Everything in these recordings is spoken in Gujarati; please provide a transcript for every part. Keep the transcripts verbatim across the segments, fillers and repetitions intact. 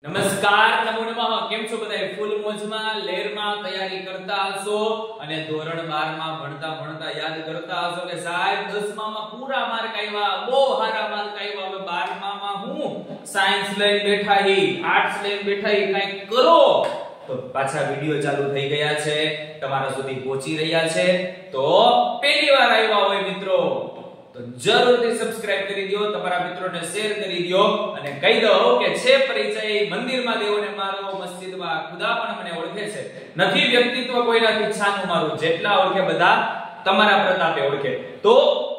નમસ્કાર, નમો નમઃ. કેમ છો બધા? ફૂલ મોજમાં, લહેરમાં તૈયારી કરતા હશો અને ધોરણ બાર માં ભણતા ભણતા યાદ કરતા હશો કે સાહેબ દસમા માં પૂરા માર્ક આવ્યા, બહુ સારા માર્ક આવ્યા. હવે બારમા માં હું સાયન્સ લઈને બેઠા હી, આર્ટ્સ લઈને બેઠા હી, કંઈક કરો. તો પાછા વિડિયો ચાલુ થઈ ગયા છે, તમારા સુધી પહોંચી રહ્યા છે. તો પહેલી વાર આવ્યા હોય મિત્રો તો જરૂરથી સબસ્ક્રાઇબ કરી દો, તમારા મિત્રોને શેર કરી દો અને કહી દો કે છે પરિચય મંદિરમાં દેવોને મારો, મસ્જિદમાં ખુદા પણ મને ઓળખે છે. નથી વ્યક્તિત્વ કોઈનાથી છાનું મારું, જેટલા ઓળખે બધા તમારા પ્રતાપે ઓળખે. તો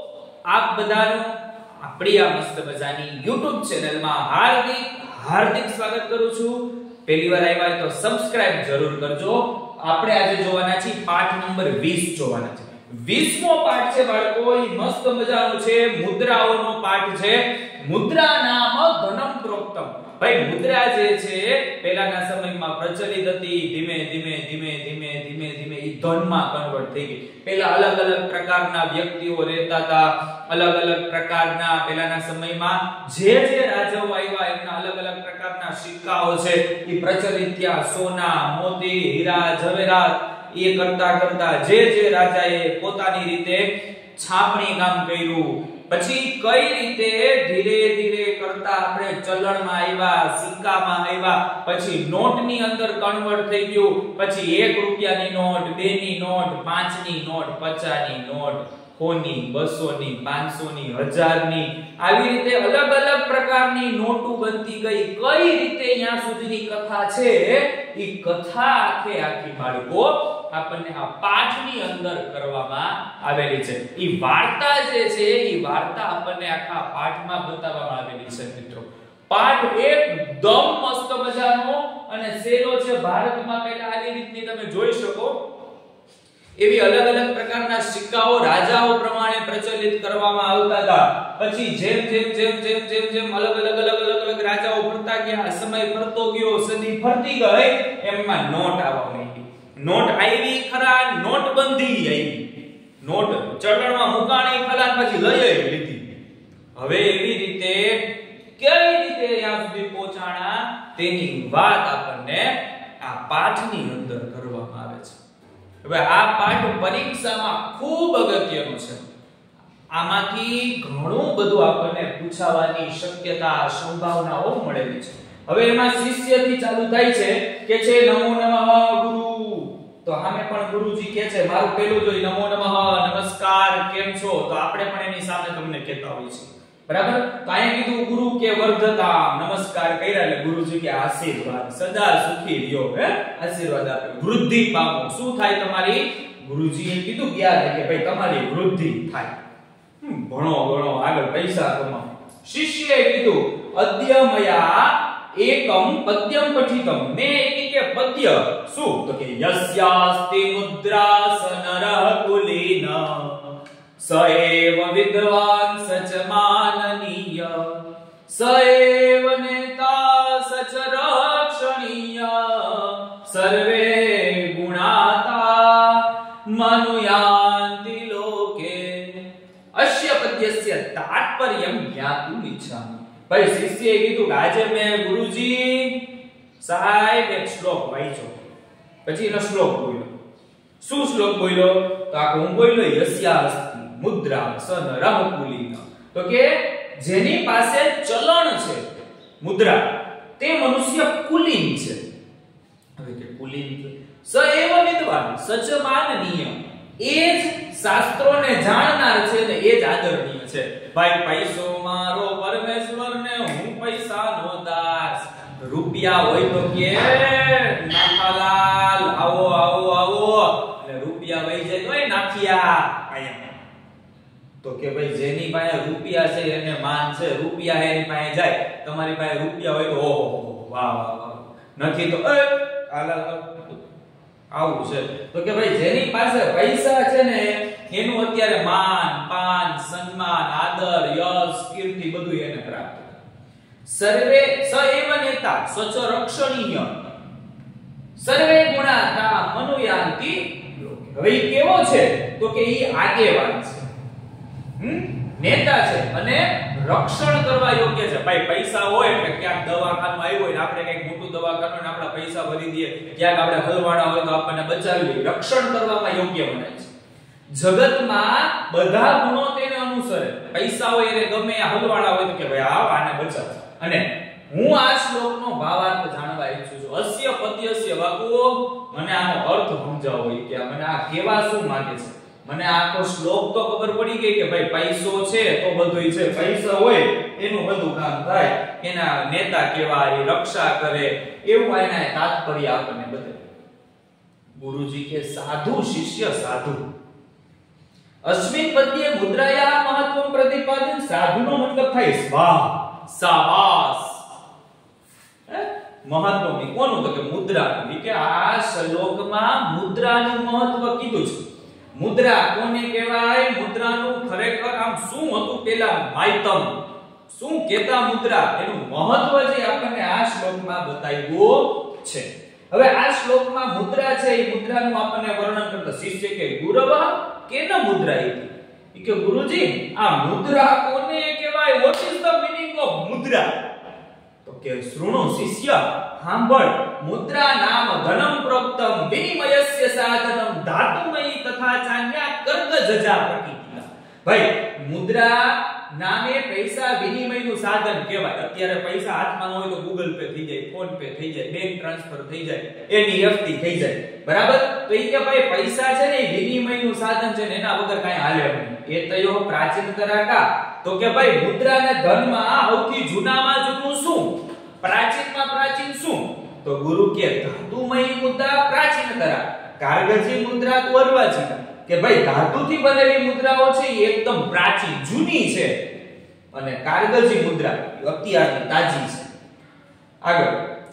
આપ બધાનું આપણી આ મસ્ત મજાની YouTube ચેનલમાં હાર્દિક હાર્દિક સ્વાગત કરું છું. પહેલી વાર આવ્યા તો સબસ્ક્રાઇબ જરૂર કરજો. આપણે આજે જોવાના છીએ પાઠ નંબર વીસ જોવાના છે. વીસમો પાઠ છે બાળકો, ઈ મસ્ત મજાનો છે, મુદ્રાઓનો પાઠ છે. મુદ્રા નામ ધનમ પ્રોક્તમ. ભાઈ મુદ્રા જે છે પહેલાના સમયમાં પ્રચલિત હતી, ધીમે ધીમે ધીમે ધીમે ધીમે ધીમે ઈ ધનમાં કન્વર્ટ થઈ ગઈ. પહેલા અલગ અલગ પ્રકારના વ્યક્તિઓ રહેતા હતા, અલગ અલગ પ્રકારના પહેલાના સમયમાં જે જે રાજાઓ આવ્યા એમના અલગ અલગ પ્રકારના સિક્કાઓ છે ઈ પ્રચલિત થયા. સોના, મોતી, હીરા, જવેરાત એ કરતા કરતા જે જે રાજાએ પોતાની રીતે છાપણી કામ કર્યું, પછી કઈ રીતે ધીરે ધીરે કરતા આપણે ચલણમાં આવ્યા, સિક્કામાં આવ્યા, પછી નોટની અંદર કન્વર્ટ થઈ ગયું, પછી એક રૂપિયાની નોટ, બે ની નોટ, પાંચ ની નોટ, પચાસ ની નોટ, સો ની, બસો ની, પાંચસો ની, હજાર ની, આવી રીતે અલગ અલગ પ્રકારની નોટો બનતી ગઈ. કઈ રીતે અહીંયા સુધીની કથા છે, ઈ કથા આખે આખી બાળકો આપણને આ પાઠની અંદર કરવામાં આવેલી છે. ઈ વાર્તા જે છે ઈ વાર્તા આપણને આખા પાઠમાં બતાવવામાં આવેલી છે મિત્રો. પાઠ એકદમ મસ્ત મજાનો અને સહેલો છે. ભારતમાં પહેલા આવી રીતની તમે જોઈ શકો એવી અલગ અલગ પ્રકારના સિક્કાઓ રાજાઓ પ્રમાણે પ્રચલિત કરવામાં આવતા હતા. પછી જેમ જેમ જેમ જેમ જેમ જેમ અલગ અલગ અલગ અલગ અલગ રાજાઓ ફરતા ગયા, સમય ફરતો ગયો, સદી ફરતી ગઈ, એમાં નોટ આવવા માંડી. નોટ આવી ખરા, નોટબંધી આવી, નોટ ચલણમાં મુકાણી ખરા, પછી લઈ લીધી. હવે એવી રીતે કઈ રીતે ત્યાં સુધી પહોંચાણા તેની વાત આપણને આ પાઠની અંદર કરવામાં આવે છે. હવે આ પાઠ પરીક્ષામાં ખૂબ અગત્યનો છે. આમાંથી ઘણું બધું આપણને પૂછાવાની શક્યતા, સંભાવનાઓ મળેલી છે. હવે એમાં શિષ્યથી ચાલુ થાય છે કે છે નમો નમઃ ગુરુ. તો સામે પણ ગુરુજી કહે છે, મારું પહેલું જોઈ નમો નમઃ, નમસ્કાર, કેમ છો? તો આપણે પણ એની સામે તમને કહેતા હોઈએ છીએ, બરાબર? તો અહીંયા કીધું ગુરુ કે વર્ધતા, નમસ્કાર કર્યા એટલે ગુરુજી કે આશીર્વાદ, સદા સુખી રહ્યો, હે આશીર્વાદ આપે, વૃદ્ધિ પામો. શું થાય તમારી? ગુરુજીએ કીધું ક્યારે કે ભાઈ તમારી વૃદ્ધિ થાય, ભણો ભણો, આગળ પૈસા કમાઓ. શિષ્યએ કીધું અદ્યમયા એકમ પદ્યમ પઠિતમ. મેં એની કે પદ્ય શું? તો કે યસ્યાસ્તિ મુદ્રાસનરઃ કુલીન સએવ વિદ્વાન સચ માનનીય સએવ નેતા સચ રક્ષણીય સર્વે ગુણાતા મનુયાન્તિ લોકે. અસ્ય પદ્યસ્ય તાત્પર્યમ જ્ઞાતુમ ઇચ્છામિ. ભાઈ શિષ્યએ કીધું કે આજે મેં ગુરુજી સાહેબ એક શ્લોક વાંચ્યો, પછી એનો શ્લોક બોલ્યો. શું શ્લોક બોલ્યો? તો આ હું બોલ્યો યસ્યાસ્તિ મુદ્રા સનરઃ કુલીન. તો કે જેની પાસે ચલણ છે, મુદ્રા, તે મનુષ્ય કુલીન છે. હવે કે કુલીન સ એવ વિદ્વાન સચ માનનીય, એ જ શાસ્ત્રોને જાણનાર છે ને એ જ આદરણીય છે. ભાઈ પૈસો મારો પરમેશ્વર ને હું પૈસાનો દાસ. રૂપિયા હોય તો કે નાથાલાલ આવો આવો આવો, એટલે રૂપિયા વહી જાય તો એ નાખિયા આયા. તો કે ભાઈ જેની પાસે રૂપિયા છે એને માન છે, રૂપિયા એની પાસે જાય. તમારી પાસે રૂપિયા હોય તો ઓહો વાહ વાહ વાહ, નથી તો એ આલા આવું છે. તો કે ભાઈ જેની પાસે પૈસા છે ને એનું અત્યારે માન, પાન, સન્માન, આદર, યશ, કીર્તિ બધું એને પ્રાપ્ત. સર્વે સએવ નેતા સ્વચ રક્ષણીય સર્વે ગુણાતા મનુયાન્તિ લોકે. હવે ઈ કેવો છે? તો કે ઈ આગેવાન છે, હમ નેતા છે અને રક્ષણ કરવા યોગ્ય છે. ભાઈ પૈસા હોય એટલે ક્યાંક દવાખાનું આવ્યું હોય ને આપણે કઈક મોટું દવાખાનું ને આપણા પૈસા ભરી દઈએ, ક્યાંક આપણે હલવાણા હોય તો આપણને બચાવી લે, રક્ષણ કરવામાં યોગ્ય મનાય છે. જગતમાં બધા ગુણો તેને અનુસરે. પૈસા હોય એટલે ગમે આ હલવાણા હોય તો કે ભાઈ આવ આને બચાવ. અને હું આ શ્લોકનો ભાવાર્થ જાણવા ઈચ્છું છું. અસ્ય પદ્યસ્ય વાક્યો, મને આનો અર્થ સમજાવો કે મને આ કેવા શું માંગે છે. મને આખો શ્લોક તો ખબર પડી ગઈ કે ભાઈ પૈસો છે તો બધુંય છે, પૈસા હોય એનું બધું કામ થાય, એના નેતા કેવા, એ રક્ષા કરે, એવું એના તાત્પર્ય આપણને બતાવે. ગુરુજી કે સાધુ શિષ્ય સાધુ. અસ્મિન પદ્યે મુદ્રાયા મહત્વમ પ્રતિપાદન. સાધુનો મતલબ થાય સ્વાહ, શાબાશ. મહત્વની કોનું તો કે મુદ્રાનું. કે આ શ્લોકમાં મુદ્રાનું મહત્વ કીધું છે. મુદ્રા કોને કહેવાય? મુદ્રાનું ખરેખર આમ શું હતું પેલા માયતમ, શું કેતા મુદ્રા, એનું મહત્વ જે આપણને આ શ્લોકમાં બતાવ્યું છે. હવે આ શ્લોકમાં મુદ્રા છે, એ મુદ્રાનું આપણને વર્ણન કરતા શિષ્ય કે ગુરવ કેન મુદ્રા હતી. કે ગુરુજી આ મુદ્રા કોને કહેવાય? What is the meaning of mudra? તો કે શૃણુ શિષ્ય, સાંભળ. મુદ્રા નામ ધનમ પ્રોક્તમ વિનિમયસ્ય સાધનમ ધાતુમયી તથા ચાન્યા કર્ક જજા પ્રકિતિના. ભાઈ મુદ્રા નામે પૈસા વિનિમયનું સાધન કહેવાય. અત્યારે પૈસા હાથમાં ન હોય તો ગૂગલ પે થઈ જાય, ફોન પે થઈ જાય, બેંક ટ્રાન્સફર થઈ જાય, એનઈએફટી થઈ જાય, બરાબર? તો એ કે ભાઈ પૈસા છે ને એ વિનિમયનું સાધન છે ને, એના વગર કાઈ હાલે નહીં. એ તયો પ્રાચીન કરાકા. તો કે ભાઈ મુદ્રા અને ધનમાં સૌથી જૂનામાં જૂનું શું, પ્રાચીનમાં પ્રાચીન શું? તો ગુરુ કે ધાતુમયી મુદ્રા પ્રાચીન કરા, કાગજી મુદ્રા તો અર્વાચીન. કે ભાઈ ધાતુથી બનેલી મુદ્રાઓ છે એ એકદમ પ્રાચીન જૂની છે, અને કાગજી મુદ્રા અત્યારની તાજી છે. આગળ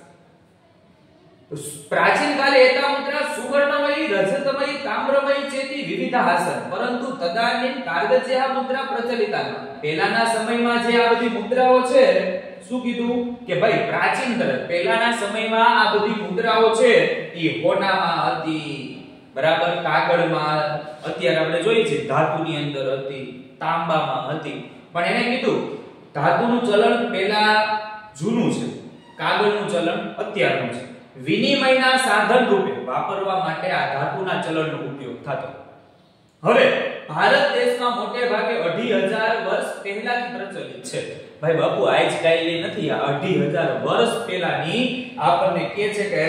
પ્રાચીન કાલે એતા મુદ્રા સુવર્ણમયી, રજતમયી, તામ્રમયી ચેતી વિવિધાસન, પરંતુ તદાનીન કાગજ્યા મુદ્રા પ્રચલિતા. પહેલાના સમયમાં જે આ બધી મુદ્રાઓ છે, શું કીધું કે ભાઈ પ્રાચીન તરફ પહેલાના સમયમાં આ બધી મુદ્રાઓ છે એ હોનામાં હતી, બરાબર? કાગળમાં, અત્યારે આપણે જોઈએ છે ધાતુની અંદર હતી, તાંબામાં હતી. પણ એને કીધું ધાતુનું ચલણ પહેલા જૂનું છે, કાગળનું ચલણ અત્યારનું છે. વિનિમયના સાધન રૂપે વાપરવા માટે આ ધાતુના ચલણનો ઉપયોગ થતો. હવે ભારત દેશમાં મોટે ભાગે અઢી હજાર વર્ષ પહેલાથી પ્રચલિત છે. ભાઈ બાપુ આજ કાઈ નથી, આ અઢી હજાર વર્ષ પહેલાની આપણને કહે છે કે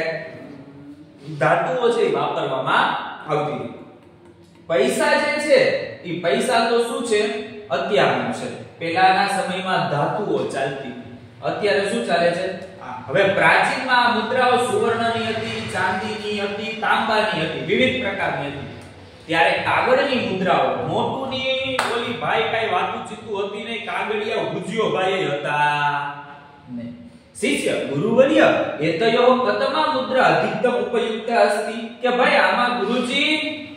ધાતુઓ છે વાપરવામાં આવતી. પૈસા જે છે એ પૈસા તો શું છે, અત્યારનું છે. પહેલાના સમયમાં ધાતુઓ ચાલતી, અત્યારે શું ચાલે છે? હવે પ્રાચીનમાં મુદ્રાઓ સુવર્ણની હતી, ચાંદીની હતી, તાંબાની હતી, વિવિધ પ્રકારની હતી. ત્યારે કાગળની મુદ્રાઓ મોટુની ઓલી ભાઈ કાઈ વાતું ચીતું હતી નહીં, કાગળિયા ગુજિયો ભાઈ હતા ને. શિષ્ય ગુરુવર્ય એતયો કતમા મુદ્રા અધિકતમ ઉપયુક્ત અસ્તિ. કે ભાઈ આમાં ગુરુજી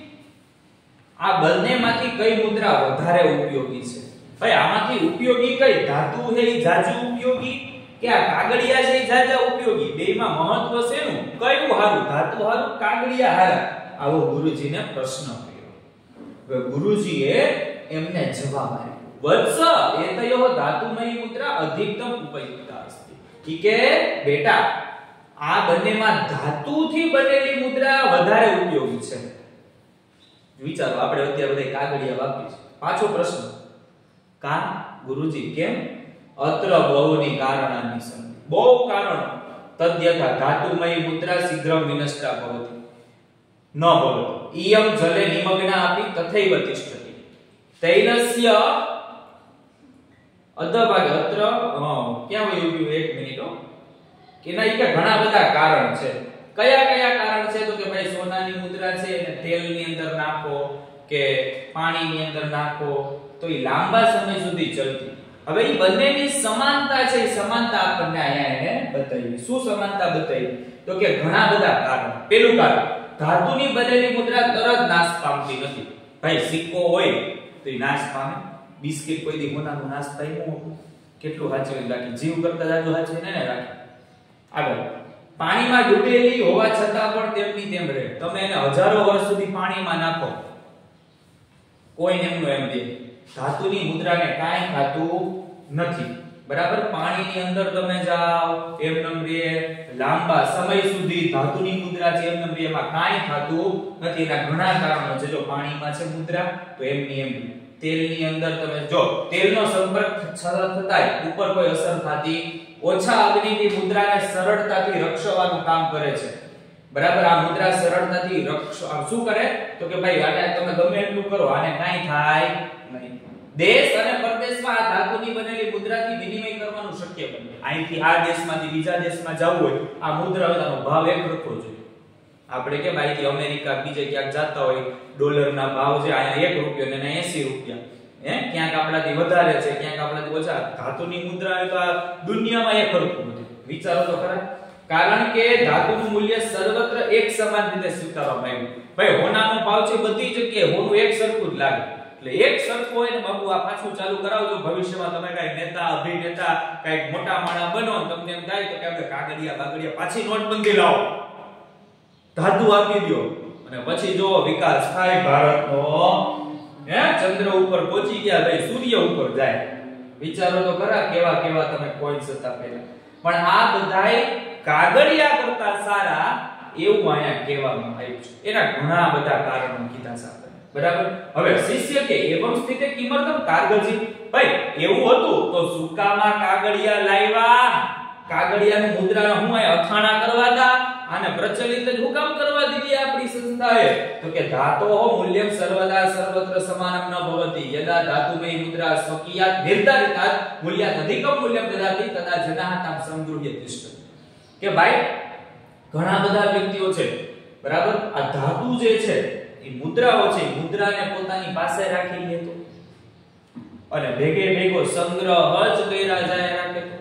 આ બંનેમાંથી કઈ મુદ્રા વધારે ઉપયોગી છે? ભાઈ આમાંથી ઉપયોગી કઈ? ધાતુ છે એ જાજુ ઉપયોગી કે આ કાગળિયા છે એ જાજા ઉપયોગી? બેયમાં મહત્વ શેનું, કયું હારું? ધાતુ હારું, કાગળિયા હારા? આવો ગુરુજીને પ્રશ્ન કર્યો. હવે ગુરુજીએ એમને જવાબ આપ્યો. વત્સ એતયો ધાતુમયી મુદ્રા અધિકતમ ઉપયુક્ત અસ્તિ. કે બેટા આ બંનેમાં ધાતુથી બનેલી મુદ્રા વધારે ઉપયોગી છે. વિચારો, આપણે અત્યારે બધા કાગળિયા વાપરીએ છીએ. પાછો પ્રશ્ન, કા ગુરુજી કેમ? અત્ર બહુની કારણાની સંધિ, બહુ કારણો. તદ્યથા ધાતુમયી મુદ્રા શીઘ્રમ વિનષ્ટા ભવતિ ન ભવતિ ઇયમ જલે નિમગ્ના આપી તથૈવ તિષ્ઠતિ તૈલસ્ય અધભાગે અત્ર. ક્યાં વયું ગયું? એક મિનિટ હો. કે ના, ઈ કે ઘણા બધા કારણ છે. કયા કયા કારણ છે? તો કે ભાઈ સોનાની મુદ્રા છે એને તેલની અંદર નાખો કે પાણીની અંદર નાખો તો એ લાંબા સમય સુધી ચાલતી. હવે એ બંનેની સમાનતા છે, એ સમાનતા આપણને અહીંયા એને બતાવી. શું સમાનતા બતાવી? તો કે ઘણા બધા કારણ. પેલું કારણ, ધાતુની બનેલી મુદ્રા તરત નાશ પામતી નથી. ભાઈ સિક્કો હોય તો એ નાશ પામે, બિસ્કિટ કોઈ દી હોનાનું નાશ થાય ન. કેટલું સાચવીને રાખી, જીવ કરતા જાજુ સાચવીને ને રાખી. આગળ, પાણીમાં ડૂબેલી હોવા છતાં પણ તેમની તેમ રહે. તમે એને હજારો વર્ષ સુધી પાણીમાં નાખો, કોઈ એમનું એમ દે. ધાતુની મુદ્રાને કાંઈ થાતું નથી, બરાબર. પાણીની અંદર તમે જાઓ એમ નંબરે લાંબા સમય સુધી ધાતુની મુદ્રા છે એમ નંબરે એમાં કાઈ થતું નથી. એના ઘણા કારણો છે. જો પાણીમાં છે મુદ્રા તો એમની એમ, તેલની અંદર તમે જો તેલનો સંપર્ક થતાય ઉપર કોઈ અસર થતી, ઓછા અગ્નિથી મુદ્રાને સરળતાથી રક્ષવાનું કામ કરે છે, બરાબર. આ મુદ્રા સરળતાથી રક્ષ શું કરે તો કે ભાઈ આને તમે ગમે એટલું કરો આને કાઈ થાય નહીં. દેશ અને પરદેશમાં આ ધાતુની બનેલી મુદ્રાથી વિનિમય કરવાનું શક્ય બને. અહીંથી આ દેશમાંથી બીજા દેશમાં જવું હોય આ મુદ્રાનો ભાવ એક રખવો જોઈએ. આપણે કેમ અહીંથી અમેરિકા બીજે ક્યાંક જતા હોય ડોલરના ભાવ છે અહીંયા એક રૂપિયો ને એંસી રૂપિયા, હે ક્યાંક આપણાથી વધારે છે ક્યાંક આપણાથી ઓછા. ધાતુની મુદ્રા તો આ દુનિયામાં એક સરખું નથી. વિચારો તો ખરા. કારણ કે ધાતુનું મૂલ્ય સર્વત્ર એક સમાન રીતે સ્વીકારવામાં આવ્યું. ભાઈ હોનાનો ભાવ છે બધી જગ્યાએ હોનું એક સરખું જ લાગે. એટલે એક સરખું હોય ને બાબુ આ પાછું ચાલુ કરાવજો. ભવિષ્યમાં તમે કઈ નેતા અભિનેતા કઈક મોટા માણા બનો તમને એમ થાય તો કે આપણે કાગડિયા બાગડિયા પાછી નોટબંધી લાવો, ધાતુ આપી દો અને પછી જો વિકાસ થાય ભારતનો, હે ચંદ્ર ઉપર પહોંચી ગયા ભાઈ સૂર્ય ઉપર જાય. વિચારો તો ખરા કેવા કેવા તમે પોઈન્ટ્સ હતા પહેલા. પણ આ બધાય કાગડિયા કરતા સારા એવું અહીંયા કહેવામાં આવ્યું છે. એના ઘણા બધા કારણો કીધા છે, બરાબર. હવે શિષ્ય કે એવમ સ્થિતે કિમર્તમ કાગજી, ભાઈ એવું હતું તો સુકામાં કાગડિયા લાવ્યા, કાગડિયાની મુદ્રાનો હું આ અખાણા કરવાતા આને પ્રચલિત જ હુકામ કરવા દીધી આપણી સંસ્થાએ તો કે ધાતોઃ મૂલ્યમ સર્વદા સર્વત્ર સમાનમ ન ભવતિ યદા ધાતુમય મુદ્રા સ્વકીયાત નિર્ધારિતાત મૂલ્યાત અધિકમ મૂલ્યમ દદાતિ તદા જનાઃ તામ સંગૃહ્ય તિષ્ઠતિ. કે ભાઈ ઘણા બધા વ્યક્તિઓ છે, બરાબર. આ ધાતુ જે છે એ મુદ્રાઓ છે, મુદ્રાને પોતાની પાસે રાખી લે તો અને ભેગે ભેગો સંગ્રહ જ કર્યા જાય રાખે તો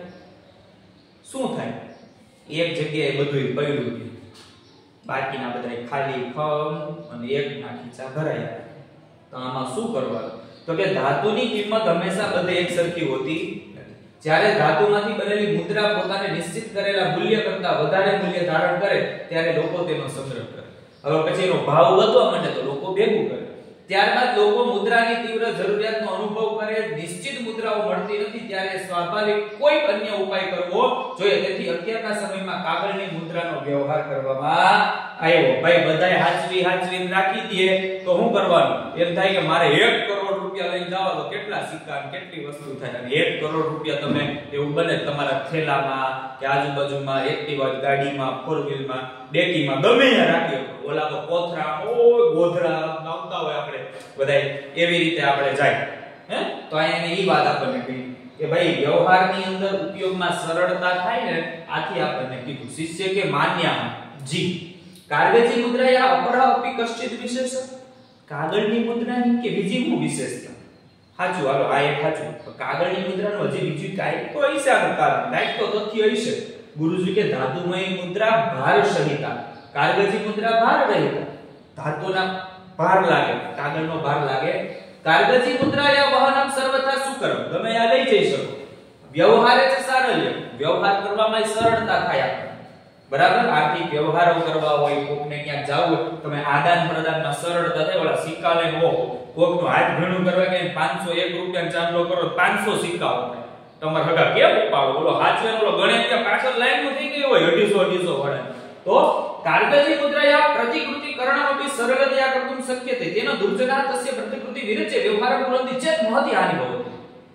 શું થાય? એક જગ્યાએ બધું પડ્યું છે, બાકીના બધા ખાલી ખમ અને એક ના ખીચા ભરાયા. તો આમાં શું કરવાનું? તો કે ધાતુની કિંમત હંમેશા બધે એક સરખી હોતી નથી. જ્યારે ધાતુમાંથી બનેલી મુદ્રા પોતાને નિશ્ચિત કરેલા મૂલ્ય કરતા વધારે મૂલ્ય ધારણ કરે ત્યારે લોકો તેનો સંગ્રહ કરે. હવે પછી એનો ભાવ વધવા માંડે તો લોકો ભેગું કરે. ત્યારબાદ લોકો મુદ્રાની તીવ્ર જરૂરિયાતનો અનુભવ કરે, નિશ્ચિત મુદ્રાઓ મળતી નથી ત્યારે સ્વાભાવિક કોઈ અન્ય ઉપાય કરવો જોઈએ. તેથી અત્યારના સમયમાં કાગળની મુદ્રાનો વ્યવહાર કરવામાં આવ્યો. ભાઈ બધાય હાચવી હાચવીને રાખી દે તો શું કરવાનું? એમ થાય કે મારે એક કરોડ રૂપિયા લઈને જાવ તો કેટલા સિક્કા કેટલી વસ્તુ થાય. અને એક કરોડ રૂપિયા તમે એવું બને તમારા થેલામાં કે આજુબાજુમાં એક્ટિવા ગાડીમાં ફોર વ્હીલમાં ડેકીમાં ગમે ત્યાં રાખી શકો. ઓલા તો કોથરા ઓય ગોધરા નામતા હોય આપણે બધાય એવી રીતે આપણે જાય. હે તો અહીંયા ઈ વાત આપણને કહી કે ભાઈ વ્યવહારની અંદર ઉપયોગમાં સરળતા થાય ને આથી આપણને કીધું. શિષ્ય કે માન્ય જી કાગળની મુદ્રા અપરા અપી કશ્ચિત વિશેષ, કાગળની મુદ્રાની કે બીજી શું વિશેષતા? સાચું, હાલો આ એક સાચું. કાગળની મુદ્રાનું હજી બીજું કાંઈ તો હશે આનું કારણ, કાંઈક તો તથ્ય હશે. ગુરુજી કે ધાતુમય મુદ્રા ભાર સહિતા, કાગળની મુદ્રા ભાર રહિતા. ધાતુના ભાર લાગે, કાગળનો ભાર લાગે. કાગળની મુદ્રા યા વહનમ સર્વથા સુકરમ, તમે આ લઈ જઈ શકો. વ્યવહારે છે સારલ્ય, વ્યવહાર કરવામાં સરળતા થાય આપણે, બરાબર. આર્થિક વ્યવહારો કરવા હોય, કોકને ક્યાં જાવું હોય તમે આદાન પ્રદાનમાં સરળતા થાય. ઓલા સિક્કા લઈને હો કોકનું હાથ ભેણું કરવા કે પાંચસો એક રૂપિયા ચાંદલો કરો પાંચસો સિક્કા હોય તમાર હગા કેમ ઉપાડો? ઓલો હાચવે ઓલો ગણે કે પાછળ લાઈન થઈ ગઈ હોય અઢીસો અઢીસો વડે. તો કાગળની મુદ્રાયા પ્રતિકૃતિ કરણમપી સરળતયા કર્તુમ શક્યતે તેનો દુર્જના તસ્ય પ્રતિકૃતિ વિરચે વ્યવહાર કુલંતિ ચેત મહતિ હાનિ ભવતિ.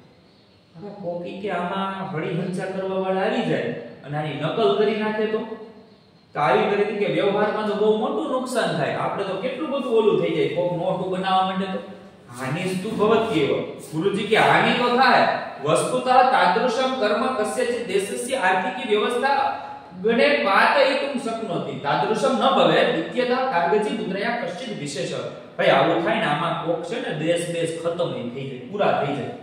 હવે કોકી કે આમાં હળી હંચા કરવા વાળા આવી જાય અને આની નકલ કરી નાખે તો તો આવી કરી કે વ્યવહારમાં તો બહુ મોટું નુકસાન થાય. આપણે તો કેટલું બધું ઓલું થઈ જાય. કોક નોટું બનાવવા માંડે તો હાનિસ્તુ ભવતિ એવ. ગુરુજી કે હાનિ તો થાય. વસ્તુતઃ તાદૃશમ કર્મ કસ્યચિત દેશસ્ય આર્થિકી વ્યવસ્થા ગણે પાતયિતુમ શક્નોતિ તાદૃશમ ન ભવે દ્વિતીયતઃ કાગજી મુદ્રયા કશ્ચિત વિશેષ. ભાઈ આવું થાય ને આમાં કોક છે ને દેશ દેશ ખતમ થઈ જાય, પૂરા થઈ જાય.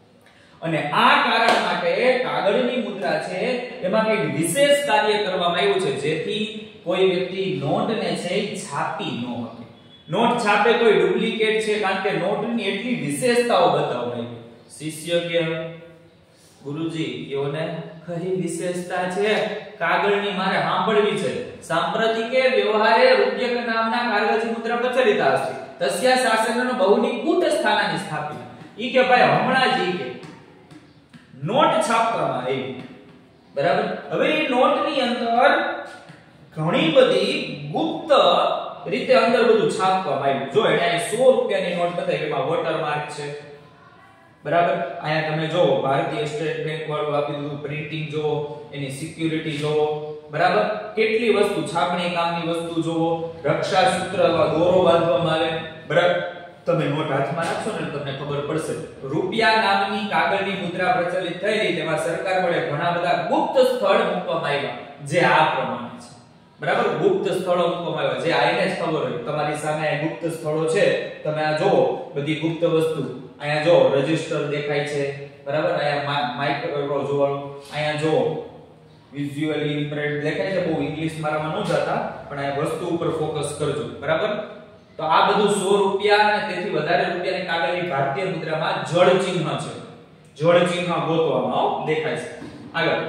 અને આ કારણ માટે કાગળની મુદ્રા છે એમાં કંઈક વિશેષ કાર્ય કરવામાં આવ્યું છે જેથી કોઈ વ્યક્તિ નોટને છે છાપી ન શકે. નોટ છાપે કોઈ ડુપ્લિકેટ છે કારણ કે નોટની એટલી વિશેષતાઓ બતાવવામાં આવી. શિષ્ય કે ગુરુજી એઓને કઈ વિશેષતા છે કાગળની મારે સાંભળવી છે. સાંપ્રતિકે વ્યવહારે રૂપ્યક નામના કાગળની મુદ્રા પ્રચલિત છે. તસ્યા શાસનનો બહુની કૂટ સ્થાનાની સ્થાપિત. ઈ કે ભાઈ હમણાં જ ઈ કે નોટ છાપવામાં આવી, બરાબર. હવે એ નોટની અંદર ઘણી બધી ગુપ્ત રીતે અંદર બધું છાપવામાં આવ્યું. જો એને સો રૂપિયાની નોટ બતાવી, એમાં વોટરમાર્ક છે, બરાબર. અહીંયા તમે જો ભારતીય સ્ટેટ બેંક વાળું આપી દીધું, પ્રિન્ટિંગ જો, એની સિક્યુરિટી જો, બરાબર. કેટલી વસ્તુ, છાપણી કામની વસ્તુ જોવો, રક્ષા સૂત્ર દોરો બાંધવામાં આવે, બરાબર. તમે નોટ હાથમાં રાખશો ને તમને ખબર પડશે. રૂપિયા નામની કાગળની મુદ્રા પ્રચલિત થઈ રહી, તેમાં સરકાર વડે ઘણા બધા ગુપ્ત સ્થળ મૂકવામાં આવ્યા, જે આ પ્રમાણે છે, બરાબર. ગુપ્ત સ્થળો મૂકવામાં આવ્યા, જે આઈને જ ખબર હોય. તમારી સામે આ ગુપ્ત સ્થળો છે, તમે આ જોવો બધી ગુપ્ત વસ્તુ. અહીંયા જો રજિસ્ટર દેખાય છે, બરાબર. અહીંયા માઇક્રો જોવાનું, અહીંયા જો વિઝ્યુઅલી ઇમ્પ્રેસ્ડ દેખાય છે. બહુ ઇંગ્લિશ મારામાં ન જતા, પણ આ વસ્તુ ઉપર ફોકસ કરજો, બરાબર. તો આ બધું સો રૂપિયા અને તેથી વધારે રૂપિયાની કાગળની ભારતીય મુદ્રામાં જળ ચિહ્ન છે. જળ ચિહ્ન ગોતવામાં દેખાય છે. આગળ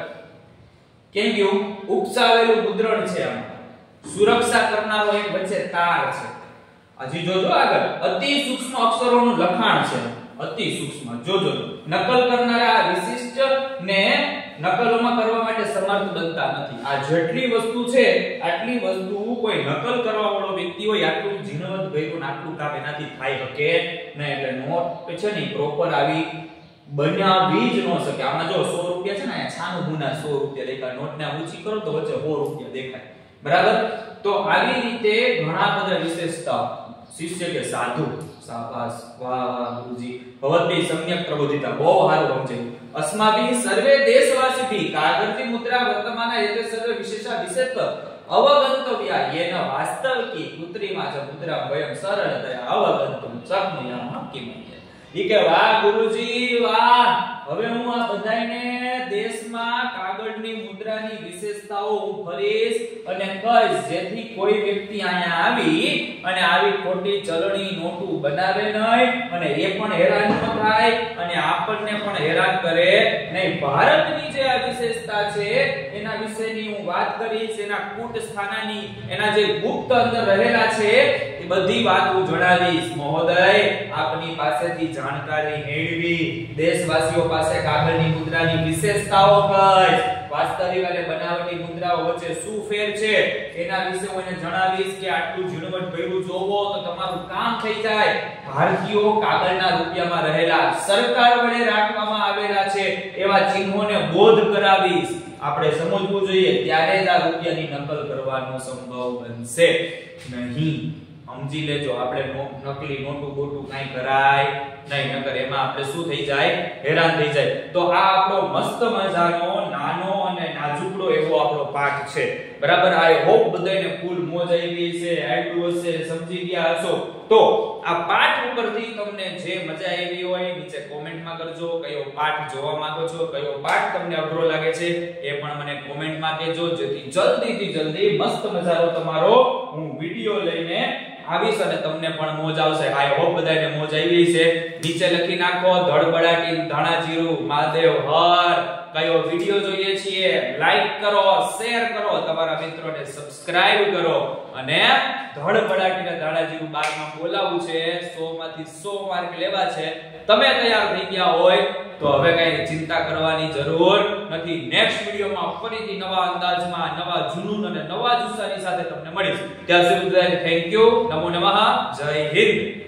કેમ ગયું? ઉપસાવેલું મુદ્રણ છે, આમાં સુરક્ષા કરનારો એક વચ્ચે તાર છે. હજી જોજો આગળ, અતિ સૂક્ષ્મ અક્ષરોનું લખાણ છે, અતિ સૂક્ષ્મ. જોજો, નકલ કરનારા વિશિષ્ટ ને નકલોમાં કરવા માટે સમર્થ બનતા નથી. આ જેટલી વસ્તુ છે, આટલી વસ્તુ કોઈ નકલ કરવા વાળો વ્યક્તિ હોય, આટલું ઝીણવટ ભર્યું આટલું કામ એનાથી થાય શકે નહીં. એટલે નોટ છે ને પ્રોપર આવી બનાવી જ ન શકે. આમાં જો સો રૂપિયા છે ને, અહીંયા છાનું ગુના સો રૂપિયા દેખાય. નોટને ઊંચી કરો તો વચ્ચે સો રૂપિયા દેખાય, બરાબર. તો આવી રીતે ઘણા બધા વિશેષતા. શિષ્ય કે સાધુ, શાબાશ, વાહ ગુરુજી, ભવદ્ભી સમ્યક પ્રબોધિતા, બહુ સારું સમજાયું. અસ્માભી સર્વે દેશવાસીભી કાગળની મુદ્રા વર્તમાના એતે સર્વે વિશેષા વિશેષ અવગંતવ્યા યેન વાસ્તવિકી કૃત્રિમા ચ મુદ્રા વયમ સરળતયા અવગંતમ શક્નુયામ કિમયે. ઈ કે વાહ ગુરુજી વાહ, હવે હું આ બધાયને દેશમાં કાગળની મુદ્રાની વિશેષતાઓ હું ફરીશ અને કહીશ, જેથી કોઈ વ્યક્તિ અહીંયા આવી અને આવી ખોટી ચલણી નોટો બનાવે નહીં અને એ પણ હેરાન ન થાય અને આપણને પણ હેરાન કરે નહીં. ભારતની જે આ વિશેષતા છે એના વિશેની હું વાત કરીશ, એના કૂટ સ્થાનાની, એના જે ગુપ્ત અંદર રહેલા છે એ બધી વાત હું જણાવીશ. મહોદય, આપની પાસેથી જાણકારી મેળવી, દેશવાસીઓ પાસે કાગળની મુદ્રાની વિશેષતાઓ કહીશ, વાસ્તવિક અને બનાવટી મુદ્રાઓ વચ્ચે શું ફેર છે એના વિશે હું એને જણાવીશ કે આટલું ઝીણવટ ભર્યું જોવો તો તમારું કામ થઈ જાય. ભારતીયો કાગળના રૂપિયામાં રહેલા, સરકાર વડે રાખવામાં આવેલા છે એવા ચિહ્નોને બોધ કરાવીશ. આપણે સમજવું જોઈએ, ત્યારે જ આ રૂપિયાની નકલ કરવાનો સંભવ બનશે નહીં. સમજી લેજો, આપણે નકલી નોટું બોટું કાઈ કરાય નહીં, નકર એમાં આપણે શું થઈ જાય, હેરાન થઈ જાય. તો આ આપણો મસ્ત મજાનો નાનો અને નાજુકડો એવો આપણો પાઠ છે, બરાબર. આઈ હોપ બધાને ફૂલ મોજ આવી છે, આવડ્યું હશે, સમજી ગયા હશો. તો આ પાઠ ઉપરથી તમને જે મજા આવી હોય નીચે કોમેન્ટમાં કરજો. કયો પાઠ જોવા માંગો છો, કયો પાઠ તમને અઘરો લાગે છે એ પણ મને કોમેન્ટમાં કહેજો, જેથી જલ્દીથી જલ્દી મસ્ત મજાનો તમારો હું વિડિયો લઈને આવીશ અને તમને પણ મોજ આવશે. આઈ હોપ બધાને મોજ આવી છે. નીચે લખી નાખો ધડબડાટી ધાણા જીરું મહાદેવ હર, કયો વિડિયો જોઈએ છીએ, લાઈક કરો, શેર કરો, તમારા મિત્રોને સબસ્ક્રાઇબ કરો અને ધડબડાટીને ધાણા જીરું બાર માં બોલાવું છે. સો માંથી સો માર્ક લેવા છે. તમે તૈયાર થઈ ગયા હોય તો હવે કઈ ચિંતા કરવાની જરૂર નથી. નેક્સ્ટ વિડિયોમાં ફરીથી નવા અંદાજમાં, નવા જુનૂન અને નવા જુસ્સાની સાથે તમને મળીશું. ત્યાં સુધી થેન્ક યુ. નમો નમઃ. જય હિન્દ.